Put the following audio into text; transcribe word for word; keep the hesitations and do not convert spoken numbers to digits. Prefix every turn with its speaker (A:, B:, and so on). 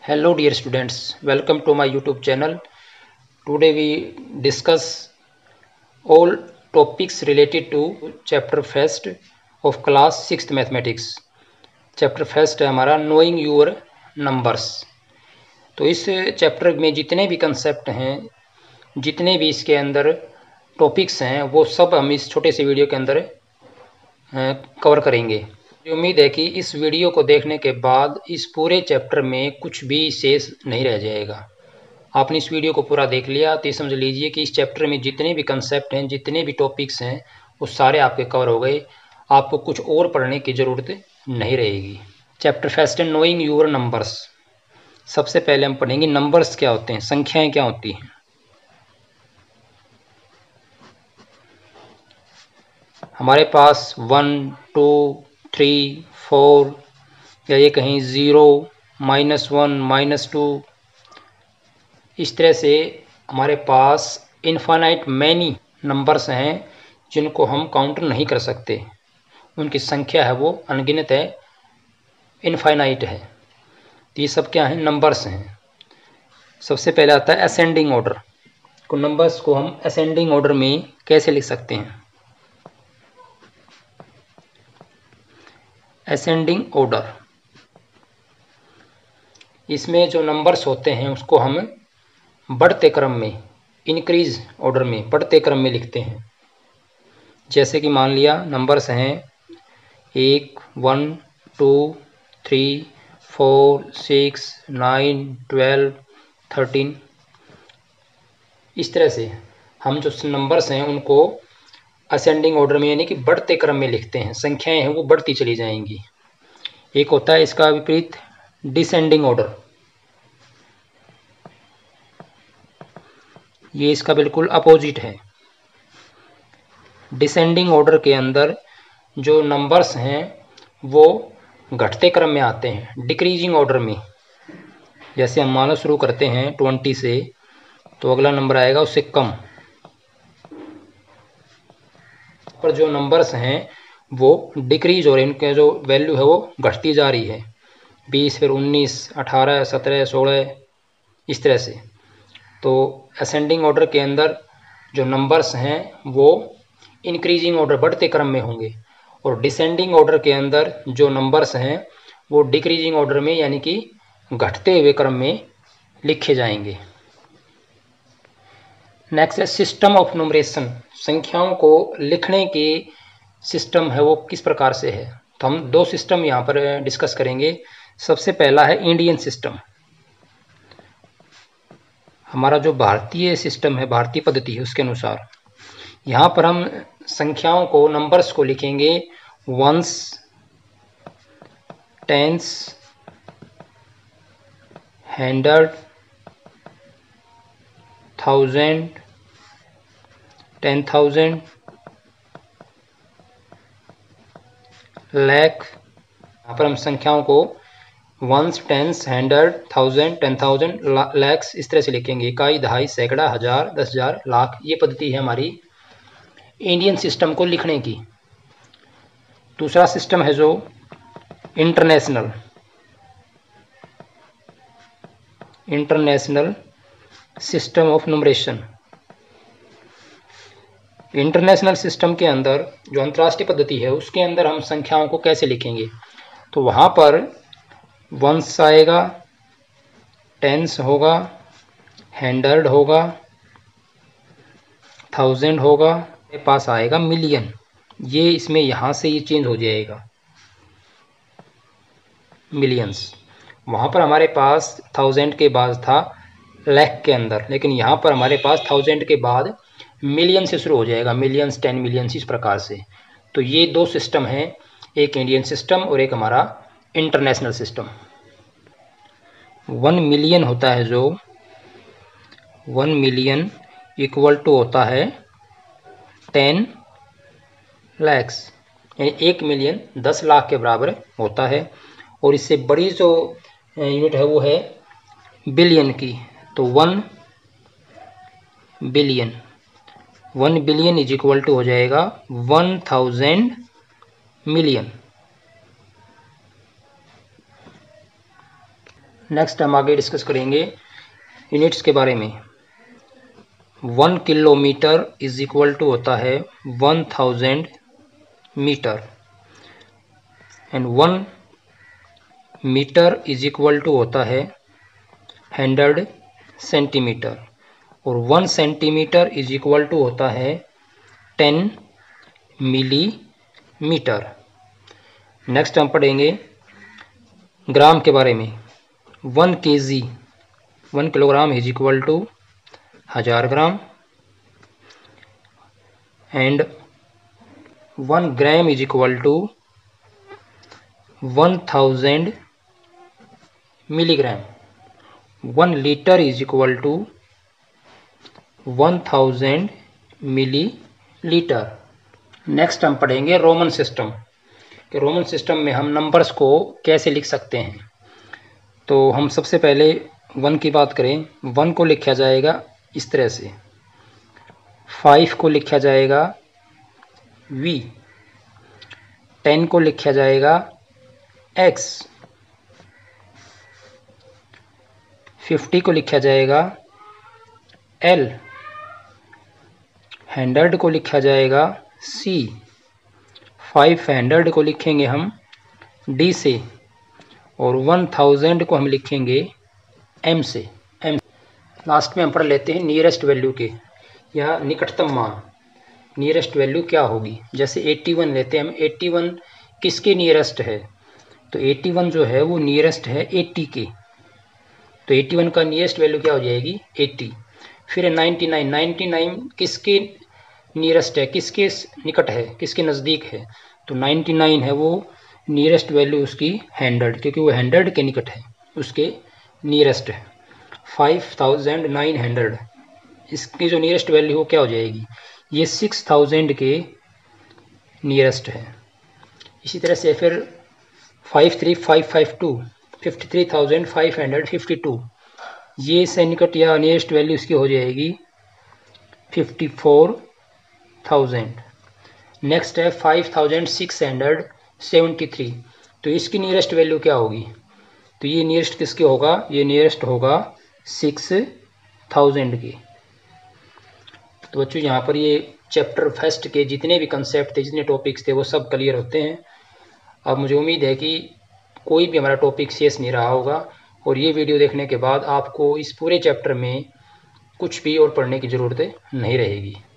A: Hello dear students, welcome to my YouTube channel. Today we discuss all topics related to chapter first of class sixth mathematics. Chapter first है हमारा knowing your numbers. तो इस chapter में जितने भी concept हैं, जितने भी इसके अंदर टॉपिक्स हैं, वो सब हम इस छोटे से वीडियो के अंदर कवर करेंगे। उम्मीद है कि इस वीडियो को देखने के बाद इस पूरे चैप्टर में कुछ भी शेष नहीं रह जाएगा। आपने इस वीडियो को पूरा देख लिया तो ये समझ लीजिए कि इस चैप्टर में जितने भी कंसेप्ट हैं, जितने भी टॉपिक्स हैं, वो सारे आपके कवर हो गए। आपको कुछ और पढ़ने की ज़रूरत नहीं रहेगी। चैप्टर फर्स्ट है नोइंग योर नंबर्स। सबसे पहले हम पढ़ेंगे नंबर्स क्या होते हैं, संख्याएँ क्या होती हैं। हमारे पास वन टू थ्री फोर या ये कहीं zero minus one minus two, इस तरह से हमारे पास इनफाइनाइट मैनी नंबर्स हैं जिनको हम काउंट नहीं कर सकते। उनकी संख्या है वो अनगिनत है, इनफाइनाइट है। तो ये सब क्या हैं, नंबर्स हैं। सबसे पहले आता है असेंडिंग ऑर्डर। को नंबर्स को हम असेंडिंग ऑर्डर में कैसे लिख सकते हैं। असेंडिंग ऑर्डर, इसमें जो नंबर्स होते हैं उसको हम बढ़ते क्रम में, इंक्रीज ऑर्डर में, बढ़ते क्रम में लिखते हैं। जैसे कि मान लिया नंबर्स हैं एक, one, two, three, four, six, nine, twelve, thirteen. इस तरह से हम जो नंबर्स हैं उनको असेंडिंग ऑर्डर में यानी कि बढ़ते क्रम में लिखते हैं। संख्याएं हैं वो बढ़ती चली जाएंगी। एक होता है इसका विपरीत डिसेंडिंग ऑर्डर। ये इसका बिल्कुल अपोजिट है। डिसेंडिंग ऑर्डर के अंदर जो नंबर्स हैं वो घटते क्रम में आते हैं, डिक्रीजिंग ऑर्डर में। जैसे हम मानो शुरू करते हैं ट्वेंटी से, तो अगला नंबर आएगा उससे कम। पर जो नंबर्स हैं वो डिक्रीज हो रहे हैं, उनके जो वैल्यू है वो घटती जा रही है। बीस, फिर उन्नीस, अठारह, सत्रह, सोलह, इस तरह से। तो असेंडिंग ऑर्डर के अंदर जो नंबर्स हैं वो इंक्रीजिंग ऑर्डर, बढ़ते क्रम में होंगे, और डिसेंडिंग ऑर्डर के अंदर जो नंबर्स हैं वो डिक्रीजिंग ऑर्डर में यानी कि घटते हुए क्रम में लिखे जाएंगे। नेक्स्ट है सिस्टम ऑफ न्यूमरेशन। संख्याओं को लिखने के सिस्टम है वो किस प्रकार से है। तो हम दो सिस्टम यहाँ पर डिस्कस करेंगे। सबसे पहला है इंडियन सिस्टम। हमारा जो भारतीय सिस्टम है, भारतीय पद्धति है, उसके अनुसार यहाँ पर हम संख्याओं को, नंबर्स को लिखेंगे ones, tens, hundred, thousand, ten thousand, lakh. यहाँ पर हम संख्याओं को ones, tens, hundred, thousand, ten thousand, lakhs, इस तरह से लिखेंगे। इकाई, दहाई, सैकड़ा, हजार, दस हजार, लाख। ये पद्धति है हमारी इंडियन सिस्टम को लिखने की। दूसरा सिस्टम है जो international international system of numeration. International system के अंदर जो अंतर्राष्ट्रीय पद्धति है उसके अंदर हम संख्याओं को कैसे लिखेंगे। तो वहाँ पर वंस आएगा, टेंस होगा, हंड्रेड होगा, थाउजेंड होगा, मेरे पास आएगा मिलियन। ये इसमें यहाँ से ये चेंज हो जाएगा, मिलियंस। वहाँ पर हमारे पास थाउजेंड के बाद था लैख के अंदर, लेकिन यहाँ पर हमारे पास थाउजेंड के बाद मिलियन से शुरू हो जाएगा, मिलियंस, टेन मिलियंस, इस प्रकार से। तो ये दो सिस्टम हैं, एक इंडियन सिस्टम और एक हमारा इंटरनेशनल सिस्टम। वन मिलियन होता है जो, वन मिलियन इक्वल टू होता है टेन लैक्स, यानी एक मिलियन दस लाख के बराबर होता है। और इससे बड़ी जो यूनिट है वो है बिलियन की। तो one billion, one billion is equal to हो जाएगा वन थाउजेंड मिलियन। नेक्स्ट हम आगे डिस्कस करेंगे यूनिट्स के बारे में। One kilometre is equal to होता है one thousand metre and one metre is equal to होता है हंड्रेड सेंटीमीटर और one centimetre is equal to होता है टेन मिलीमीटर। नेक्स्ट हम पढ़ेंगे ग्राम के बारे में। One K G one kilogram is equal to हजार gram and one gram is equal to one thousand milligram. One litre is equal to one thousand millilitre. Next हम पढ़ेंगे रोमन सिस्टम कि Roman system में हम numbers को कैसे लिख सकते हैं। तो हम सबसे पहले वन की बात करें, वन को लिखा जाएगा इस तरह से, फाइव को लिखा जाएगा वी, टेन को लिखा जाएगा एक्स, फिफ्टी को लिखा जाएगा एल, हंड्रेड को लिखा जाएगा सी, फाइव हंड्रेड को लिखेंगे हम डी से और वन थाउजेंड को हम लिखेंगे एम से। एम लास्ट में हम पढ़ लेते हैं नियरेस्ट वैल्यू के या निकटतम मान। नियरेस्ट वैल्यू क्या होगी, जैसे इक्यासी लेते हैं हम, इक्यासी किसके नियरेस्ट है, तो इक्यासी जो है वो नियरेस्ट है अस्सी के, तो इक्यासी का नियरेस्ट वैल्यू क्या हो जाएगी अस्सी। फिर निन्यानवे, निन्यानवे किसके नियरेस्ट है, किसके निकट है, किसके नज़दीक है, तो निन्यानवे है वो नियरेस्ट वैल्यू उसकी हंड्रेड, क्योंकि वो हंड्रेड के निकट है, उसके नियरेस्ट है। फाइव थाउजेंड नाइन हंड्रेड इसकी जो नियरेस्ट वैल्यू हो क्या हो जाएगी, ये सिक्स थाउजेंड के नियरेस्ट है। इसी तरह से फिर five three five five two fifty three thousand five hundred fifty two ये से निकट या नियरेस्ट वैल्यू इसकी हो जाएगी फिफ्टी फोर थाउजेंड। नेक्स्ट है five thousand six hundred seventy three, तो इसकी नियरेस्ट वैल्यू क्या होगी, तो ये नियरेस्ट किसके होगा, ये नियरेस्ट होगा सिक्स थाउजेंड की। तो बच्चों यहाँ पर ये चैप्टर फर्स्ट के जितने भी कंसेप्ट थे, जितने टॉपिक्स थे, वो सब क्लियर होते हैं। अब मुझे उम्मीद है कि कोई भी हमारा टॉपिक शेष नहीं रहा होगा और ये वीडियो देखने के बाद आपको इस पूरे चैप्टर में कुछ भी और पढ़ने की ज़रूरत नहीं रहेगी।